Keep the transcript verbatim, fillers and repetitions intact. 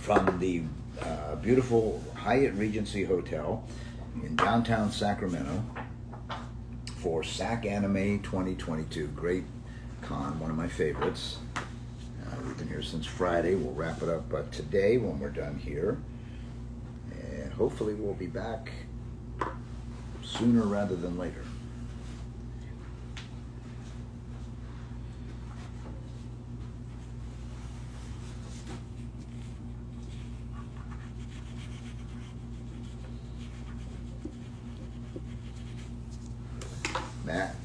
from the uh, beautiful Hyatt Regency Hotel in downtown Sacramento for SAC Anime twenty twenty-two. Great con, one of my favorites. Uh, we've been here since Friday. We'll wrap it up uh, today when we're done here. And hopefully we'll be back sooner rather than later. Matt?